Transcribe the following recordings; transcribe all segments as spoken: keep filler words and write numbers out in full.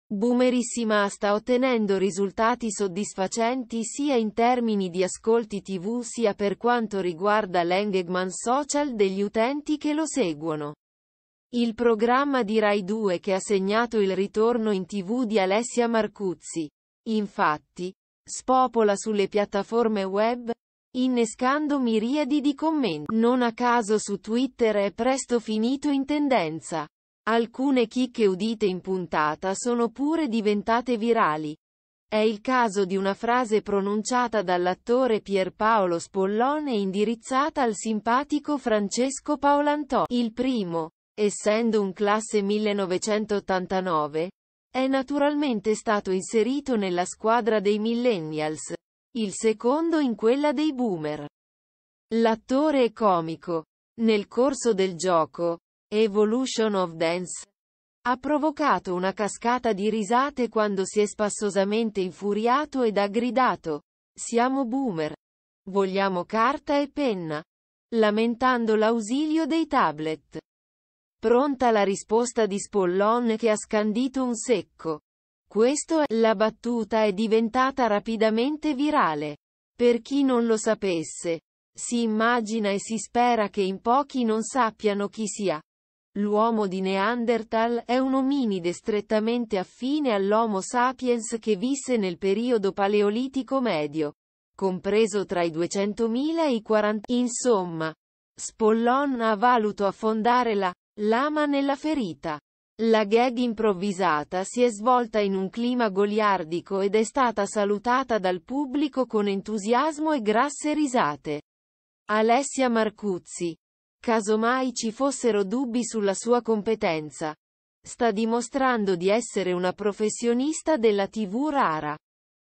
Boomerissima sta ottenendo risultati soddisfacenti sia in termini di ascolti tivù sia per quanto riguarda l'engagement social degli utenti che lo seguono. Il programma di Rai due che ha segnato il ritorno in tivù di Alessia Marcuzzi, infatti, spopola sulle piattaforme web, innescando miriadi di commenti. Non a caso su Twitter è presto finito in tendenza. Alcune chicche udite in puntata sono pure diventate virali. È il caso di una frase pronunciata dall'attore Pierpaolo Spollon e indirizzata al simpatico Francesco Paolantò. Il primo, essendo un classe millenovecentottantanove, è naturalmente stato inserito nella squadra dei millennials, il secondo in quella dei boomer. L'attore e comico, nel corso del gioco Evolution of Dance, ha provocato una cascata di risate quando si è spassosamente infuriato ed ha gridato: "Siamo boomer. Vogliamo carta e penna", lamentando l'ausilio dei tablet. Pronta la risposta di Spollon che ha scandito un secco: "Questo è". La battuta è diventata rapidamente virale. Per chi non lo sapesse, si immagina e si spera che in pochi non sappiano chi sia. L'uomo di Neanderthal è un ominide strettamente affine all'Homo sapiens che visse nel periodo paleolitico medio, compreso tra i duecentomila e i quaranta. Insomma, Spollon ha voluto affondare la lama nella ferita. La gag improvvisata si è svolta in un clima goliardico ed è stata salutata dal pubblico con entusiasmo e grasse risate. Alessia Marcuzzi, casomai ci fossero dubbi sulla sua competenza, sta dimostrando di essere una professionista della tivù rara.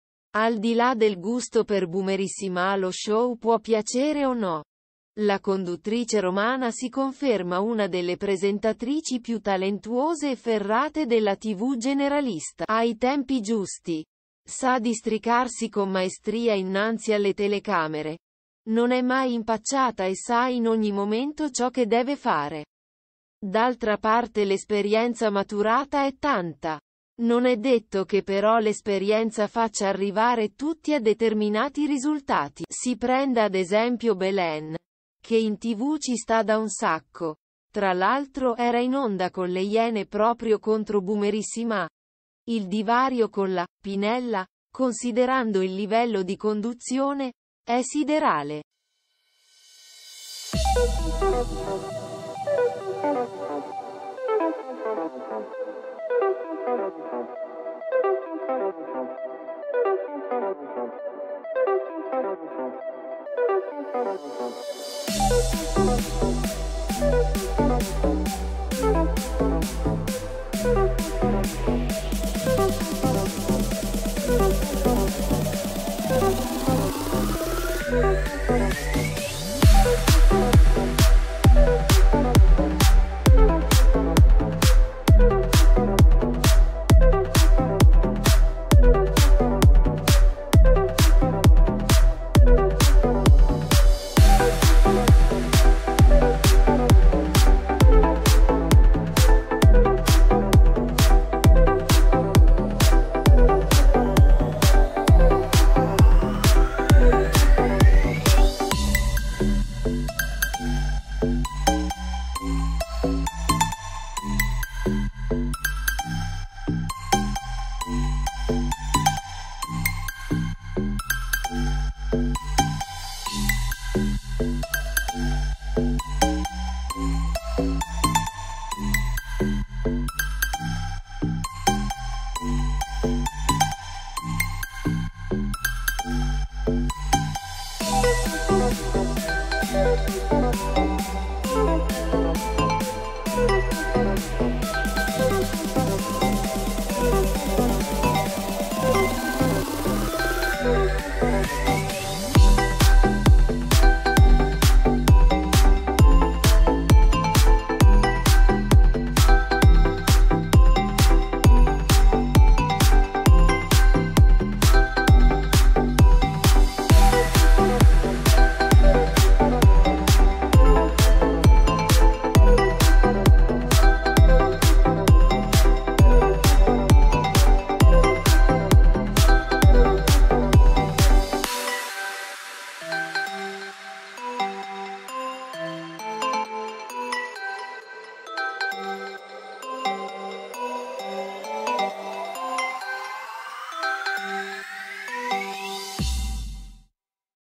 Al di là del gusto per Boomerissima, lo show può piacere o no. La conduttrice romana si conferma una delle presentatrici più talentuose e ferrate della tivù generalista. Ha i tempi giusti. Sa districarsi con maestria innanzi alle telecamere. Non è mai impacciata e sa in ogni momento ciò che deve fare. D'altra parte l'esperienza maturata è tanta. Non è detto che però l'esperienza faccia arrivare tutti a determinati risultati. Si prenda ad esempio Belen, che in tivù ci sta da un sacco. Tra l'altro era in onda con le Iene proprio contro Boomerissima. Il divario con la Pinella, considerando il livello di conduzione, è siderale.